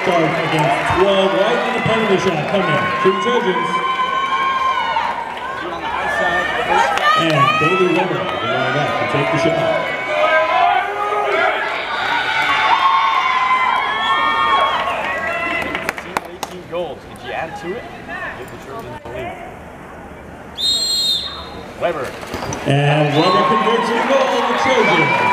start against 12 right on the penalty shot coming to the Trojans. And Bayley will line up to take the shot. 18 goals. Could you add to it? Give the Trojans the lead. Weber. And Weber converts a goal. The Trojans